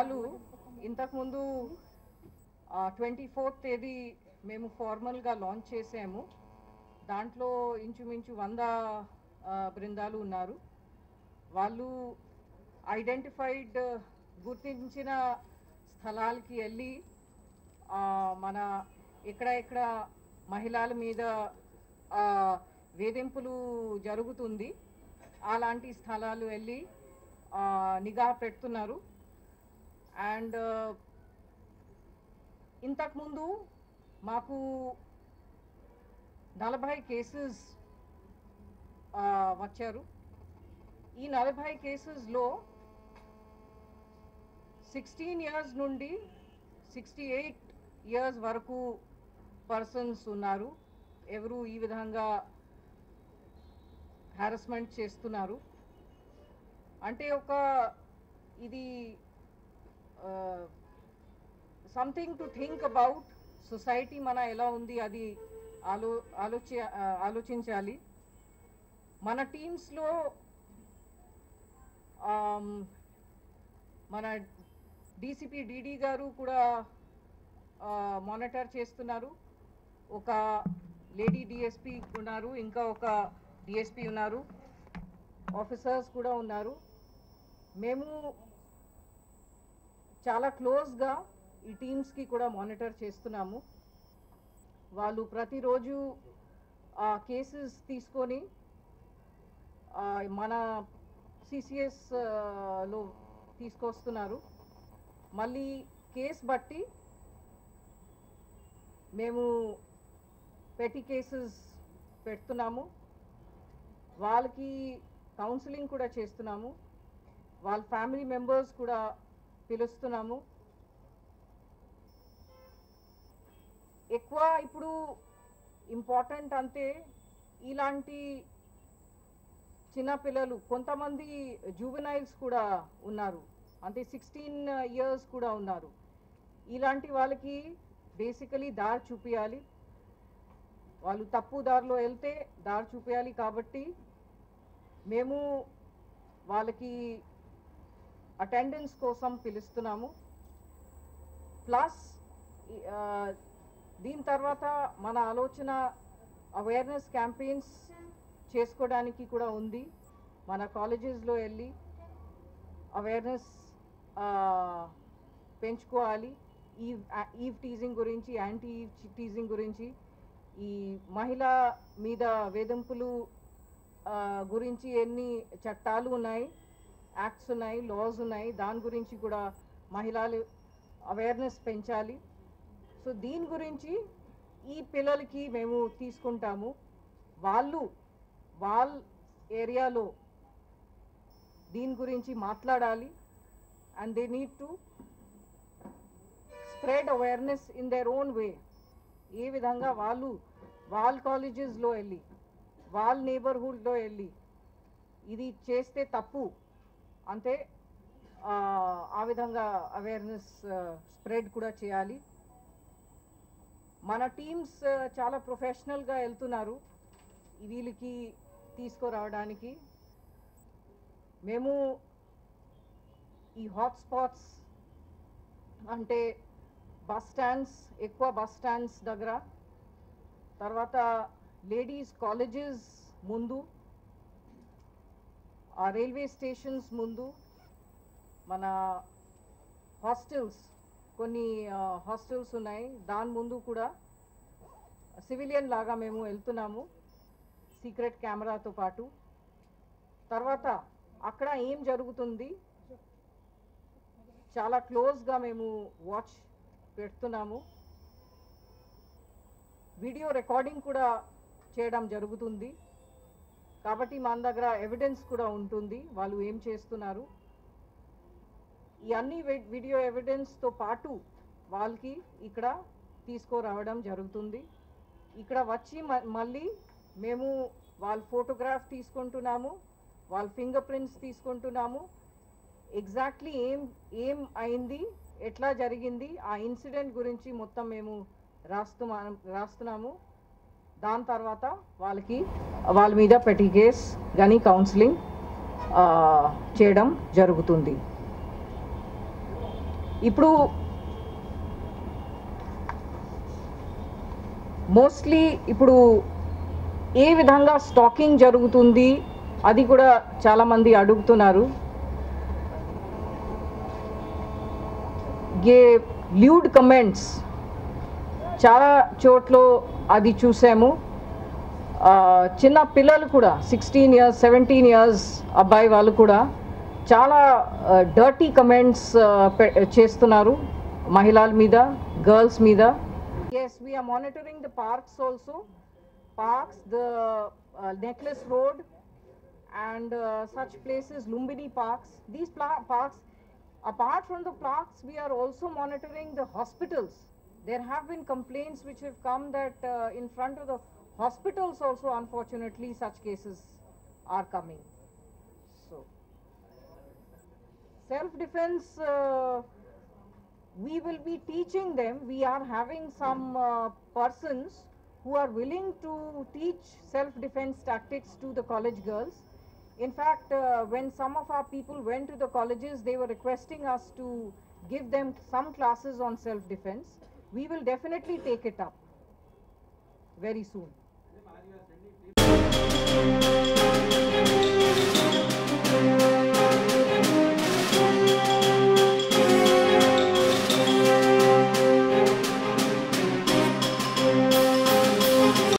బృందాలు ఇంతకు ముందు 24th తేదీ మేము ఫార్మల్గా లాంచ్ చేసాము. దాంట్లో ఇంచుమించు 100 బృందాలు ఉన్నారు. వాళ్ళు ఐడెంటిఫైడ్ గుర్తించిన స్థలాలకి వెళ్ళి మన ఎక్కడ మహిళల మీద వేధింపులు జరుగుతుంది అలాంటి స్థలాలు వెళ్ళి నిఘా పెడుతున్నారు. అండ్ ఇంతకుముందు మాకు 40 కేసెస్ వచ్చారు. ఈ 40 కేసెస్లో 16 ఇయర్స్ నుండి 68 ఇయర్స్ వరకు పర్సన్స్ ఉన్నారు. ఎవరు ఈ విధంగా హారాస్మెంట్ చేస్తున్నారు అంటే ఇది something to think about. Society మన ఎలా ఉంది అది ఆలోచించాలి. మన టీమ్స్లో మన DCP DD గారు కూడా మానిటర్ చేస్తున్నారు. ఒక లేడీ DSP ఉన్నారు, ఇంకా ఒక DSP ఉన్నారు, ఆఫీసర్స్ కూడా ఉన్నారు. మేము చాలా క్లోజ్గా ఈ టీమ్స్కి కూడా మానిటర్ చేస్తున్నాము. వాళ్ళు ప్రతిరోజు కేసెస్ తీసుకొని మన CCSలో తీసుకొస్తున్నారు. మళ్ళీ కేసు బట్టి మేము పెట్టి కేసెస్ పెడుతున్నాము. వాళ్ళకి కౌన్సిలింగ్ కూడా చేస్తున్నాము. వాళ్ళ ఫ్యామిలీ మెంబర్స్ కూడా పిలుస్తున్నాము. ఎక్కువ ఇప్పుడు ఇంపార్టెంట్ అంటే ఇలాంటి చిన్నపిల్లలు, కొంతమంది జూవెనైల్స్ కూడా ఉన్నారు, అంటే 16 ఇయర్స్ కూడా ఉన్నారు. ఇలాంటి వాళ్ళకి బేసికలీ దారి చూపించాలి. వాళ్ళు తప్పు దారిలో వెళ్తే దారి చూపించాలి. కాబట్టి మేము వాళ్ళకి అటెండెన్స్ కోసం పిలుస్తున్నాము. ప్లస్ దీని తర్వాత మన ఆలోచన అవేర్నెస్ క్యాంపెయిన్స్ చేసుకోవడానికి కూడా ఉంది. మన కాలేజెస్లో వెళ్ళి అవేర్నెస్ పెంచుకోవాలి. ఈవ్ టీజింగ్ గురించి, యాంటీ ఈవ్ టీజింగ్ గురించి, ఈ మహిళ మీద వేధింపులు గురించి ఎన్ని చట్టాలు ఉన్నాయి, యాక్ట్స్ ఉన్నాయి, లాస్ ఉన్నాయి, దాని గురించి కూడా మహిళలు అవేర్నెస్ పెంచాలి. సో దీని గురించి ఈ పిల్లలకి మేము తీసుకుంటాము. వాళ్ళ ఏరియాలో దీని గురించి మాట్లాడాలి. And they need to spread awareness in their own way. ఏ విధంగా వాళ్ళ కాలేజెస్లో వెళ్ళి, వాళ్ళ నేబర్హుడ్లో వెళ్ళి ఇది చేస్తే తప్పు అంటే ఆ విధంగా అవేర్నెస్ స్ప్రెడ్ కూడా చేయాలి. మన టీమ్స్ చాలా ప్రొఫెషనల్గా వెళ్తున్నారు వీళ్ళకి తీసుకురావడానికి. మేము ఈ హాట్స్పాట్స్ అంటే బస్ స్టాండ్స్, ఎక్కువ బస్ స్టాండ్స్ దగ్గర, తర్వాత లేడీస్ కాలేజెస్ ముందు, ఆ రైల్వే స్టేషన్స్ ముందు, మన హాస్టల్స్, కొన్ని హాస్టల్స్ ఉన్నాయి, దాని ముందు కూడా సివిలియన్ లాగా మేము వెళ్తున్నాము సీక్రెట్ కెమెరాతో పాటు. తర్వాత అక్కడ ఏం జరుగుతుంది చాలా క్లోజ్గా మేము వాచ్ పెడుతున్నాము. వీడియో రికార్డింగ్ కూడా చేయడం జరుగుతుంది. కాబట్టి మన దగ్గర ఎవిడెన్స్ కూడా ఉంటుంది వాళ్ళు ఏం చేస్తున్నారు. ఈ అన్ని వీడియో ఎవిడెన్స్తో పాటు వాళ్ళకి ఇక్కడ తీసుకురావడం జరుగుతుంది. ఇక్కడ వచ్చి మళ్ళీ మేము వాళ్ళ ఫోటోగ్రాఫ్ తీసుకుంటున్నాము, వాళ్ళ ఫింగర్ ప్రింట్స్ తీసుకుంటున్నాము. ఎగ్జాక్ట్లీ ఏం అయింది, ఎట్లా జరిగింది, ఆ ఇన్సిడెంట్ గురించి మొత్తం మేము రాస్తున్నాము. దాని తర్వాత వాళ్ళ మీద పెట్టి కేస్ కానీ కౌన్సిలింగ్ చేయడం జరుగుతుంది. ఇప్పుడు మోస్ట్లీ ఇప్పుడు ఏ విధంగా స్టాకింగ్ జరుగుతుంది అది కూడా చాలామంది అడుగుతున్నారు. ఏ ల్యూడ్ కమెంట్స్ చాలా చోట్ల అది చూసాము. చిన్న పిల్లలు కూడా 16 years 17 years అబ్బాయి వాళ్ళు కూడా చాలా డర్టీ కమెంట్స్ చేస్తున్నారు మహిళల మీద, గర్ల్స్ మీద. Yes, we are monitoring the parks also. Parks, the Necklace Road and such places, Lumbini parks. These parks, apart from the parks, we are also monitoring the hospitals. There have been complaints which have come that in front of the hospitals also, unfortunately, such cases are coming. So, self-defense, we will be teaching them. We are having some persons who are willing to teach self-defense tactics to the college girls. In fact, when some of our people went to the colleges, they were requesting us to give them some classes on self-defense. We will definitely take it up very soon.